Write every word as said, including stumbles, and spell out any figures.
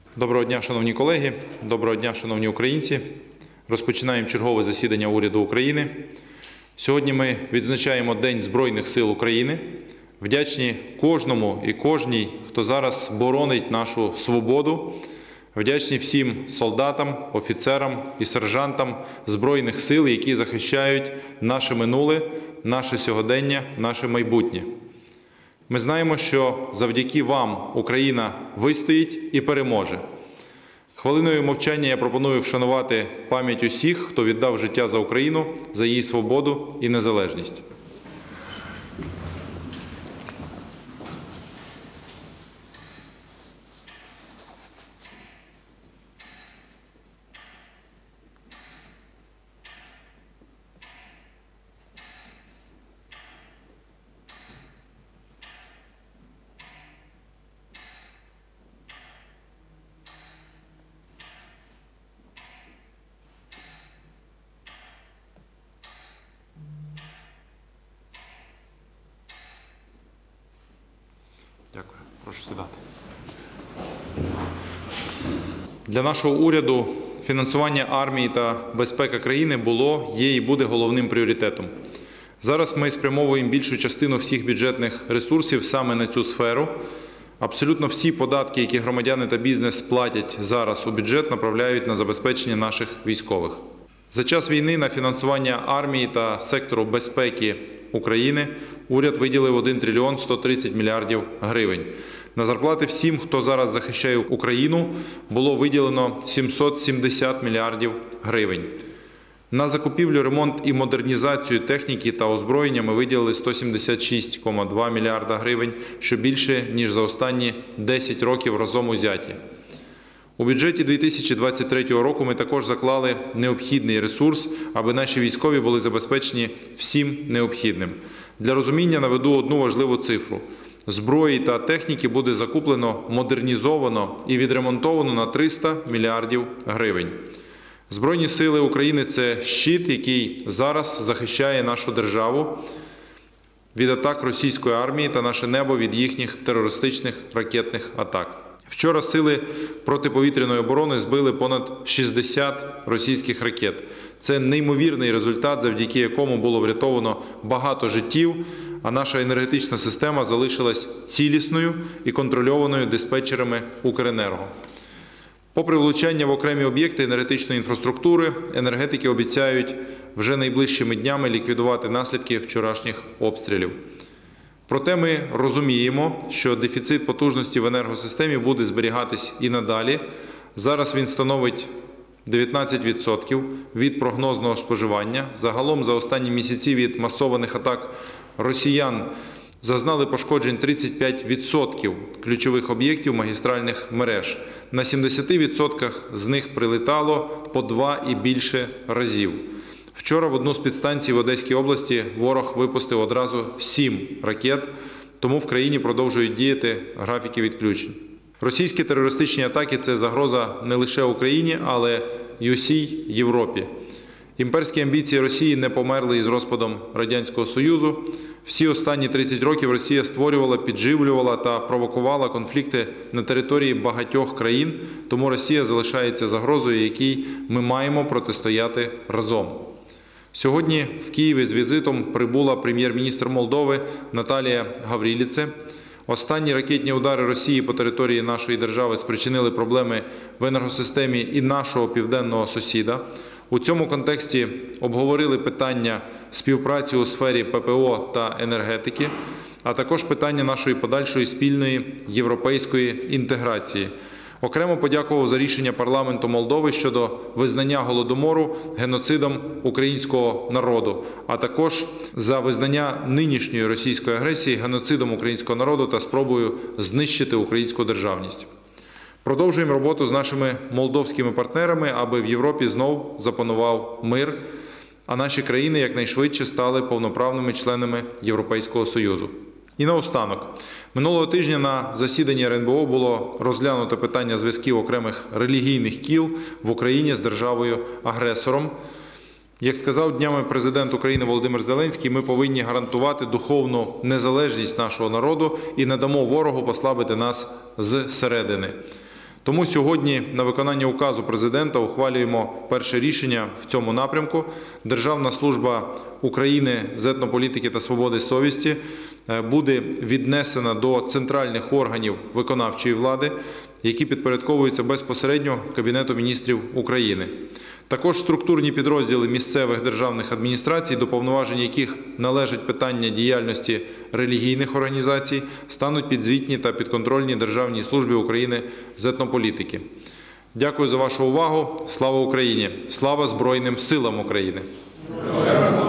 Доброго дня, шановні колеги, доброго дня, шановні українці. Розпочинаємо чергове засідання уряду України. Сьогодні ми відзначаємо День Збройних сил України. Вдячні кожному і кожній, хто зараз боронить нашу свободу. Вдячні всім солдатам, офіцерам і сержантам Збройних сил, які захищають наше минуле, наше сьогодення, наше майбутнє. Ми знаємо, що завдяки вам Україна вистоїть і переможе. Хвилиною мовчання я пропоную вшанувати пам'ять усіх, хто віддав життя за Україну, за її свободу і незалежність. Дякую. Прошу сідати. Для нашого уряду фінансування армії та безпека країни було, є і буде головним пріоритетом. Зараз ми спрямовуємо більшу частину всіх бюджетних ресурсів саме на цю сферу. Абсолютно всі податки, які громадяни та бізнес платять зараз у бюджет, направляють на забезпечення наших військових. За час війни на фінансування армії та сектору безпеки України уряд виділив один трильйон сто тридцять мільярдів гривень. На зарплати всім, хто зараз захищає Україну, було виділено сімсот сімдесят мільярдів гривень. На закупівлю, ремонт і модернізацію техніки та озброєння ми виділили сто сімдесят шість цілих два мільярда гривень, що більше, ніж за останні десять років разом узяті. У бюджеті дві тисячі двадцять третього року ми також заклали необхідний ресурс, аби наші військові були забезпечені всім необхідним. Для розуміння наведу одну важливу цифру. Зброї та техніки буде закуплено, модернізовано і відремонтовано на триста мільярдів гривень. Збройні сили України – це щит, який зараз захищає нашу державу від атак російської армії та наше небо від їхніх терористичних ракетних атак. Вчора сили протиповітряної оборони збили понад шістдесят російських ракет. Це неймовірний результат, завдяки якому було врятовано багато життів, а наша енергетична система залишилась цілісною і контрольованою диспетчерами Укренерго. Попри влучання в окремі об'єкти енергетичної інфраструктури, енергетики обіцяють вже найближчими днями ліквідувати наслідки вчорашніх обстрілів. Проте ми розуміємо, що дефіцит потужності в енергосистемі буде зберігатись і надалі. Зараз він становить дев'ятнадцять відсотків від прогнозного споживання. Загалом за останні місяці від масованих атак росіян зазнали пошкоджень тридцять п'ять відсотків ключових об'єктів магістральних мереж. На сімдесят відсотків з них прилетало по два і більше разів. Вчора в одну з підстанцій в Одеській області ворог випустив одразу сім ракет, тому в країні продовжують діяти графіки відключень. Російські терористичні атаки – це загроза не лише Україні, але й усій Європі. Імперські амбіції Росії не померли із розпадом Радянського Союзу. Всі останні тридцять років Росія створювала, підживлювала та провокувала конфлікти на території багатьох країн, тому Росія залишається загрозою, якій ми маємо протистояти разом. Сьогодні в Києві з візитом прибула прем'єр-міністр Молдови Наталія Гавриліце. Останні ракетні удари Росії по території нашої держави спричинили проблеми в енергосистемі і нашого південного сусіда. У цьому контексті обговорили питання співпраці у сфері ППО та енергетики, а також питання нашої подальшої спільної європейської інтеграції. Окремо подякував за рішення парламенту Молдови щодо визнання Голодомору геноцидом українського народу, а також за визнання нинішньої російської агресії геноцидом українського народу та спробою знищити українську державність. Продовжуємо роботу з нашими молдовськими партнерами, аби в Європі знов запанував мир, а наші країни якнайшвидше стали повноправними членами Європейського Союзу. І наостанок. Минулого тижня на засіданні РНБО було розглянуто питання зв'язків окремих релігійних кіл в Україні з державою-агресором. Як сказав днями президент України Володимир Зеленський, ми повинні гарантувати духовну незалежність нашого народу і не дамо ворогу послабити нас зсередини. Тому сьогодні на виконання указу президента ухвалюємо перше рішення в цьому напрямку. Державна служба України з етнополітики та свободи совісті буде віднесена до центральних органів виконавчої влади, які підпорядковуються безпосередньо Кабінету міністрів України. Також структурні підрозділи місцевих державних адміністрацій, до повноважень яких належить питання діяльності релігійних організацій, стануть підзвітні та підконтрольні Державній службі України з етнополітики. Дякую за вашу увагу. Слава Україні! Слава Збройним силам України!